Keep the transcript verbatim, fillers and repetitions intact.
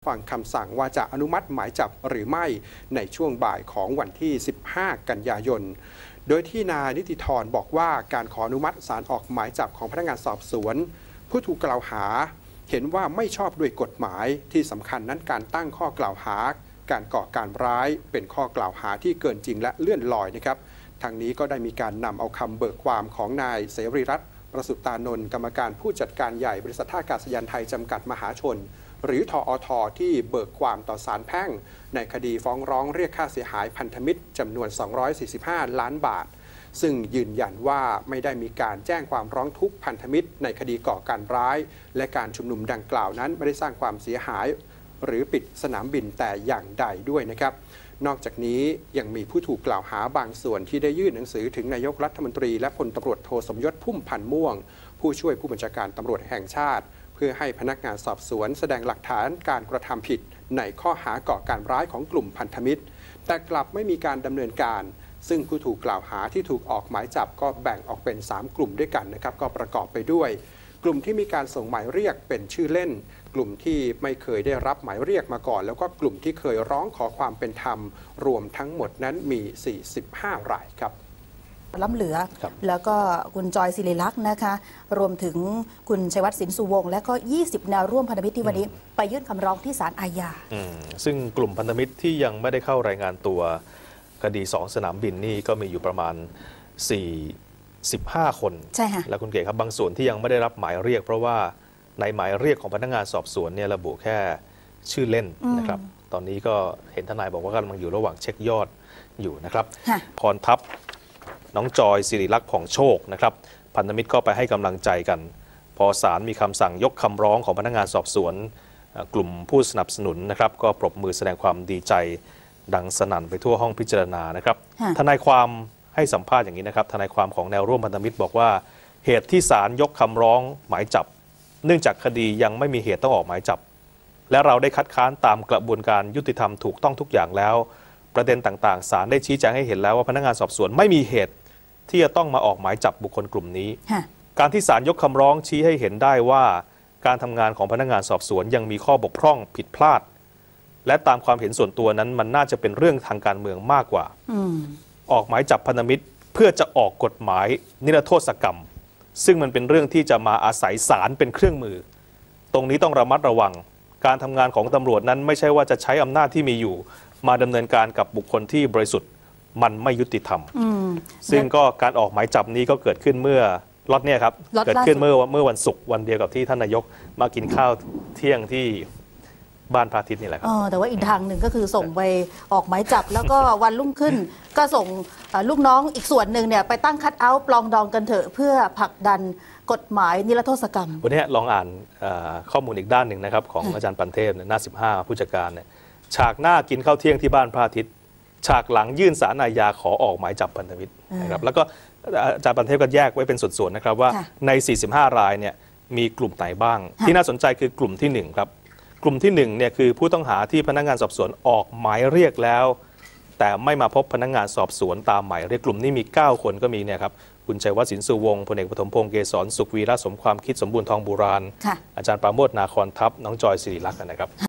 ฟังคำสั่งว่าจะอนุมัติหมายจับหรือไม่ในช่วงบ่ายของวันที่ สิบห้า กันยายนโดยที่นายนิติธรบอกว่าการขออนุมัติศาลออกหมายจับของพนักงานสอบสวนผู้ถูกกล่าวหาเห็นว่าไม่ชอบด้วยกฎหมายที่สำคัญนั้นการตั้งข้อกล่าวหาการก่อการร้ายเป็นข้อกล่าวหาที่เกินจริงและเลื่อนลอยนะครับทางนี้ก็ได้มีการนำเอาคำเบิกความของนายเสรีรัตน์ประสุตานนท์กรรมการผู้จัดการใหญ่บริษัทท่าอากาศยานไทยจำกัดมหาชนหรือทอทที่เบิกความต่อศาลแพ่งในคดีฟ้องร้องเรียกค่าเสียหายพันธมิตรจำนวนสองร้อยสี่สิบห้าล้านบาทซึ่งยืนยันว่าไม่ได้มีการแจ้งความร้องทุกข์พันธมิตรในคดีก่อการร้ายและการชุมนุมดังกล่าวนั้นไม่ได้สร้างความเสียหายหรือปิดสนามบินแต่อย่างใดด้วยนะครับนอกจากนี้ยังมีผู้ถูกกล่าวหาบางส่วนที่ได้ยื่นหนังสือถึงนายกรัฐมนตรีและพลตำรวจโทสมยศพุ่มพันธ์ม่วงผู้ช่วยผู้บัญชาการตำรวจแห่งชาติเพื่อให้พนักงานสอบสวนแสดงหลักฐานการกระทำผิดในข้อหาก่อการร้ายของกลุ่มพันธมิตรแต่กลับไม่มีการดำเนินการซึ่งผู้ถูกกล่าวหาที่ถูกออกหมายจับก็แบ่งออกเป็นสามกลุ่มด้วยกันนะครับก็ประกอบไปด้วยกลุ่มที่มีการส่งหมายเรียกเป็นชื่อเล่นกลุ่มที่ไม่เคยได้รับหมายเรียกมาก่อนแล้วก็กลุ่มที่เคยร้องขอความเป็นธรรมรวมทั้งหมดนั้นมีสี่สิบห้ารายครับล้ำเหลือแล้วก็คุณจอยศิริลักษณ์นะคะรวมถึงคุณชัยวัฒน์สินสุวงศ์และก็ยี่สิบแนวร่วมพันธมิตรที่วันนี้ไปยื่นคำร้องที่ศาลอาญาซึ่งกลุ่มพันธมิตรที่ยังไม่ได้เข้ารายงานตัวคดีสองสนามบินนี่ก็มีอยู่ประมาณสี่สิบห้าคนใช่ค่ะแล้วคุณเก๋ครับบางส่วนที่ยังไม่ได้รับหมายเรียกเพราะว่าในหมายเรียกของพนักงานสอบสวนเนี่ยระบุแค่ชื่อเล่นนะครับตอนนี้ก็เห็นทนายบอกว่ากำลังอยู่ระหว่างเช็คยอดอยู่นะครับพรทัพน้องจอยศิริลักษณ์ผ่องโชคนะครับพันธมิตรก็ไปให้กำลังใจกันพอศาลมีคำสั่งยกคำร้องของพนักงานสอบสวนกลุ่มผู้สนับสนุนนะครับก็ปรบมือแสดงความดีใจดังสนั่นไปทั่วห้องพิจารณานะครับทนายความให้สัมภาษณ์อย่างนี้นะครับทนายความของแนวร่วมพันธมิตรบอกว่าเหตุที่ศาลยกคำร้องหมายจับเนื่องจากคดียังไม่มีเหตุต้องออกหมายจับและเราได้คัดค้านตามกระบวนการยุติธรรมถูกต้องทุกอย่างแล้วประเด็นต่างๆศาลได้ชี้แจงให้เห็นแล้วว่าพนักงานสอบสวนไม่มีเหตุที่จะต้องมาออกหมายจับบุคคลกลุ่มนี้การที่ศาลยกคำร้องชี้ให้เห็นได้ว่าการทำงานของพนักงานสอบสวนยังมีข้อบกพร่องผิดพลาดและตามความเห็นส่วนตัวนั้นมันน่าจะเป็นเรื่องทางการเมืองมากกว่าออกหมายจับพันธมิตรเพื่อจะออกกฎหมายนิรโทษกรรมซึ่งมันเป็นเรื่องที่จะมาอาศัยศาลเป็นเครื่องมือตรงนี้ต้องระมัดระวังการทำงานของตำรวจนั้นไม่ใช่ว่าจะใช้อำนาจที่มีอยู่มาดำเนินการกับบุคคลที่บริสุทธิ์มันไม่ยุติธรรมซึ่งก็การออกหมายจับนี้ก็เกิดขึ้นเมื่อล็อตเนี่ยครับเกิดขึ้นเมื่อเมื่อวันศุกร์วันเดียวกับที่ท่านนายกมากินข้าวเที่ยงที่บ้านพระอาทิตย์นี่แหละครับแต่ว่าอีกทางหนึ่งก็คือส่งไปออกหมายจับแล้วก็วันรุ่งขึ้นก็ส่งลูกน้องอีกส่วนหนึ่งเนี่ยไปตั้งคัทเอาท์ปลองดองกันเถอะเพื่อผลักดันกฎหมายนิรโทษกรรมวันนี้ลองอ่านข้อมูลอีกด้านหนึ่งนะครับของอาจารย์ปันเทพหน้าสิบห้าผู้จัดการเนี่ยฉากหน้ากินข้าวเที่ยงที่บ้านพระอาทิตย์ฉากหลังยื่นศาลอาญาขอออกหมายจับพันธมิตรนะครับแล้วก็อาจารย์ปันเทพก็แยกไว้เป็นส่วนๆนะครับว่าในสี่สิบห้ารายเนี่ยมีกลุ่มไหนบ้างที่น่าสนใจคือกลุ่มที่หนึ่งครับกลุ่มที่หนึ่งเนี่ยคือผู้ต้องหาที่พนักงานสอบสวนออกหมายเรียกแล้วแต่ไม่มาพบพนักงานสอบสวนตามหมายเรียกกลุ่มนี้มีเก้าคนก็มีเนี่ยครับคุณชัยวัฒน์สินสุวงศ์พลเอกปฐมพงษ์เกษรสุขวีระสมความคิดสมบูรณ์ทองโบราณอาจารย์ปราโมทย์นาคอนทัพน้องจอยศิริลักษณ์นะครับ